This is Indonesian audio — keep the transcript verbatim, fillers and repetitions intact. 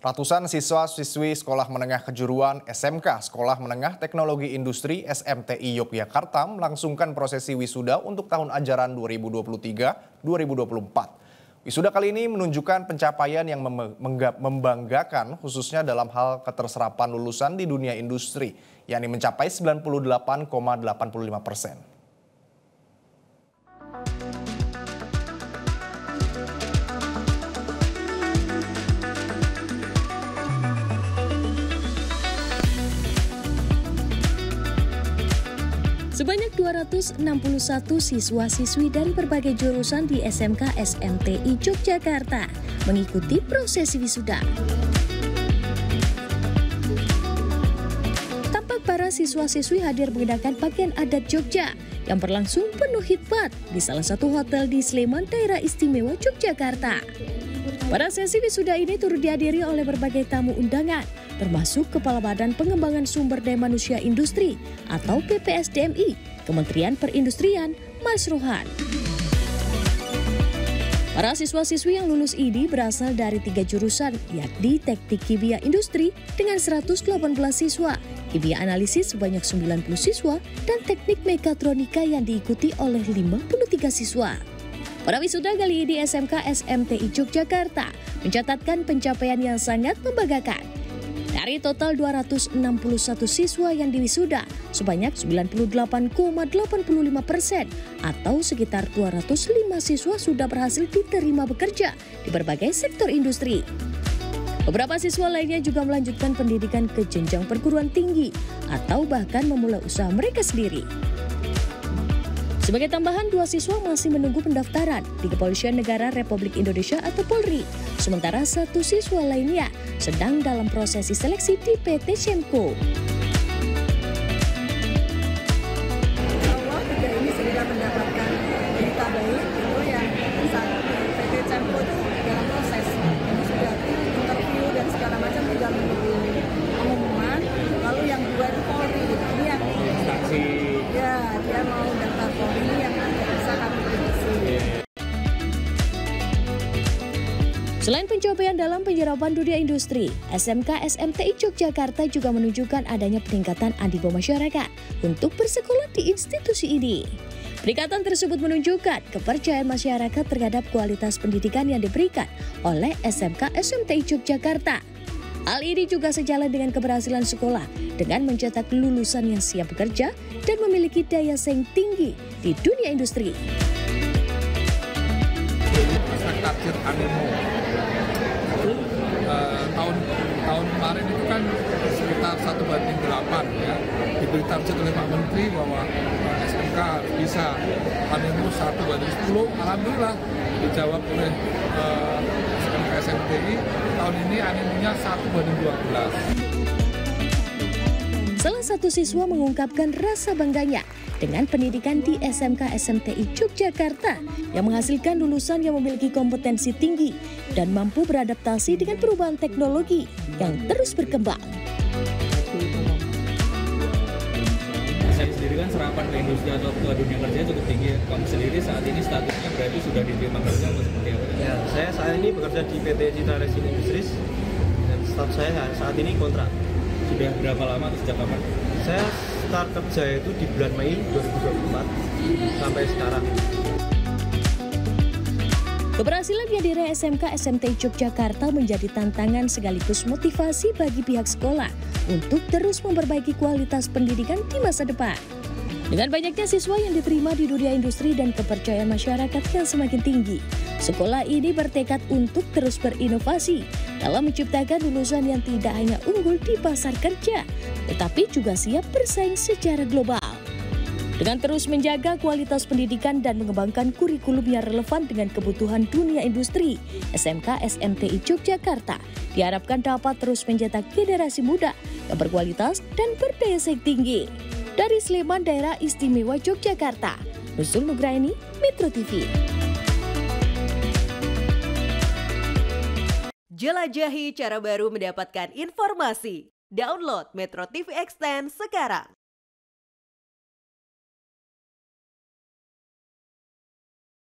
Ratusan siswa-siswi Sekolah Menengah Kejuruan S M K Sekolah Menengah Teknologi Industri S M T I Yogyakarta melangsungkan prosesi wisuda untuk tahun ajaran dua ribu dua puluh tiga dua ribu dua puluh empat. Wisuda kali ini menunjukkan pencapaian yang membanggakan khususnya dalam hal keterserapan lulusan di dunia industri, yakni mencapai sembilan puluh delapan koma delapan puluh lima persen. Sebanyak dua ratus enam puluh satu siswa-siswi dari berbagai jurusan di S M K S M T I Yogyakarta mengikuti prosesi wisuda. Tampak para siswa-siswi hadir mengenakan pakaian adat Jogja yang berlangsung penuh hikmat di salah satu hotel di Sleman, Daerah Istimewa Yogyakarta. Pada sesi wisuda ini turut dihadiri oleh berbagai tamu undangan, termasuk Kepala Badan Pengembangan Sumber Daya Manusia Industri atau P P S D M I, Kementerian Perindustrian, Mas Rohan. Para siswa-siswi yang lulus ini berasal dari tiga jurusan, yakni Teknik Kimia Industri dengan seratus delapan belas siswa, Kimia Analisis sebanyak sembilan puluh siswa, dan Teknik Mekatronika yang diikuti oleh lima puluh tiga siswa. Pada wisuda kali ini S M K S M T I Yogyakarta mencatatkan pencapaian yang sangat membanggakan. Dari total dua ratus enam puluh satu siswa yang diwisuda, sebanyak sembilan puluh delapan koma delapan puluh lima persen atau sekitar dua ratus lima siswa sudah berhasil diterima bekerja di berbagai sektor industri. Beberapa siswa lainnya juga melanjutkan pendidikan ke jenjang perguruan tinggi atau bahkan memulai usaha mereka sendiri. Sebagai tambahan, dua siswa masih menunggu pendaftaran di Kepolisian Negara Republik Indonesia atau Polri, sementara satu siswa lainnya sedang dalam prosesi seleksi di P T Shemko. Allah tiga ini sudah mendapatkan berita baik itu yang saat P T Shemko itu dalam proses, ini sudah interview dan segala macam tinggal menunggu pengumuman. Lalu yang dua itu Polri, ini yang ya dia mau daftar Polri ini yang bisa kami prediksi. Selain pencapaian dalam penyerapan dunia industri, S M K S M T I Yogyakarta juga menunjukkan adanya peningkatan animo masyarakat untuk bersekolah di institusi ini. Peningkatan tersebut menunjukkan kepercayaan masyarakat terhadap kualitas pendidikan yang diberikan oleh S M K S M T I Yogyakarta. Hal ini juga sejalan dengan keberhasilan sekolah dengan mencetak lulusan yang siap bekerja dan memiliki daya saing tinggi di dunia industri. Aspek target animo itu uh, tahun tahun kemarin itu kan sekitar satu banding delapan ya, diberi target oleh Pak Menteri bahwa uh, S M K bisa animo satu banding sepuluh. Alhamdulillah dijawab oleh uh, S M K S M T I, tahun ini animonya satu banding dua belas. Salah satu siswa mengungkapkan rasa bangganya dengan pendidikan di S M K S M T I Yogyakarta yang menghasilkan lulusan yang memiliki kompetensi tinggi dan mampu beradaptasi dengan perubahan teknologi yang terus berkembang. Saya sendiri kan serapan ke industri atau ke dunia kerja cukup tinggi. Kamu sendiri saat ini statusnya berarti sudah diterima kerja atau seperti apa? Ya, saya saat ini bekerja di P T Citra Resin Industries dan status saya saat ini kontrak. Sudah berapa lama atau sejak kapan? Saya start kerja itu di bulan Mei dua ribu dua puluh empat sampai sekarang. Keberhasilan yang diraih S M K S M T I Yogyakarta menjadi tantangan sekaligus motivasi bagi pihak sekolah untuk terus memperbaiki kualitas pendidikan di masa depan. Dengan banyaknya siswa yang diterima di dunia industri dan kepercayaan masyarakat yang semakin tinggi, sekolah ini bertekad untuk terus berinovasi dalam menciptakan lulusan yang tidak hanya unggul di pasar kerja, tetapi juga siap bersaing secara global. Dengan terus menjaga kualitas pendidikan dan mengembangkan kurikulum yang relevan dengan kebutuhan dunia industri, S M K S M T I Yogyakarta diharapkan dapat terus mencetak generasi muda yang berkualitas dan berdaya saing tinggi. Dari Sleman, Daerah Istimewa Yogyakarta, Nuzul Nugraini, Metro T V. Jelajahi cara baru mendapatkan informasi. Download Metro T V Extend sekarang.